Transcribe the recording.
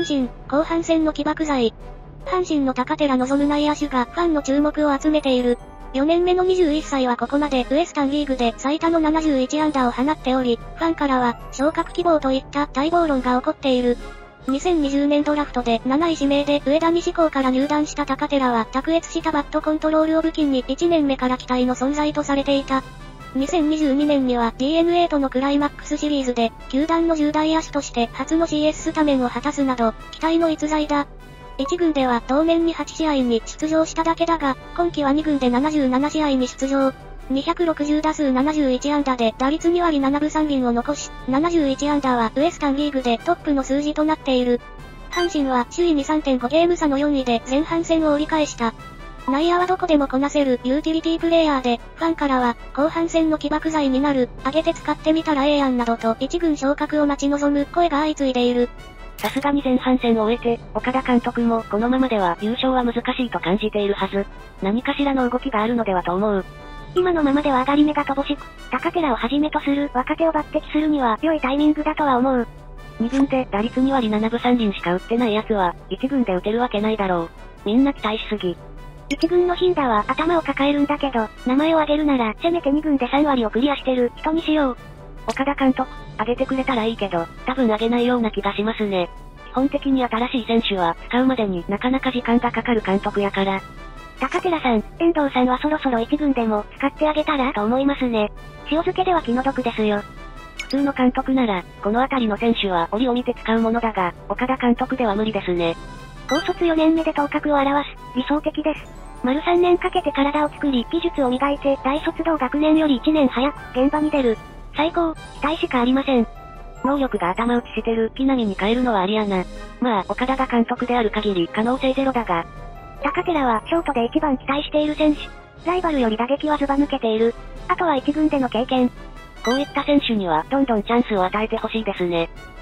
阪神、後半戦の起爆剤。阪神の高寺望内野手がファンの注目を集めている。4年目の21歳はここまでウエスタンリーグで最多の71安打を放っており、ファンからは昇格希望といった待望論が起こっている。2020年ドラフトで7位指名で上田西高から入団した高寺は卓越したバットコントロールを武器に1年目から期待の存在とされていた。2022年には DNA とのクライマックスシリーズで球団の10代野手として初の CS スタメンを果たすなど期待の逸材だ。1軍では同年に8試合に出場しただけだが、今季は2軍で77試合に出場。260打数71安打で打率2割7分3厘を残し、71安打はウエスタンリーグでトップの数字となっている。阪神は首位に 3.5 ゲーム差の4位で前半戦を折り返した。内野はどこでもこなせるユーティリティプレイヤーで、ファンからは後半戦の起爆剤になる、上げて使ってみたらええやんなどと1軍昇格を待ち望む声が相次いでいる。 さすがに前半戦を終えて、岡田監督もこのままでは優勝は難しいと感じているはず。何かしらの動きがあるのではと思う。 今のままでは上がり目が乏しく、高寺をはじめとする若手を抜擢するには良いタイミングだとは思う。 2軍で打率2割7分3厘しか打ってない奴は、1軍で打てるわけないだろう。みんな期待しすぎ。 1軍のヒンダは頭を抱えるんだけど、名前を挙げるならせめて2軍で3割をクリアしてる人にしよう。 岡田監督、上げてくれたらいいけど、多分上げないような気がしますね。基本的に新しい選手は使うまでになかなか時間がかかる監督やから。 高寺さん、遠藤さんはそろそろ1軍でも使ってあげたらと思いますね。塩漬けでは気の毒ですよ。 普通の監督なら、このあたりの選手は折を見て使うものだが、岡田監督では無理ですね。 高卒4年目で頭角を現す、理想的です。丸3年かけて体を作り、技術を磨いて大卒同学年より1年早く現場に出る。最高、期待しかありません。 能力が頭打ちしてる木浪に変えるのはありやな。まあ、岡田が監督である限り可能性ゼロだが。 高寺はショートで一番期待している選手。ライバルより打撃はずば抜けている。あとは1軍での経験。 こういった選手にはどんどんチャンスを与えてほしいですね。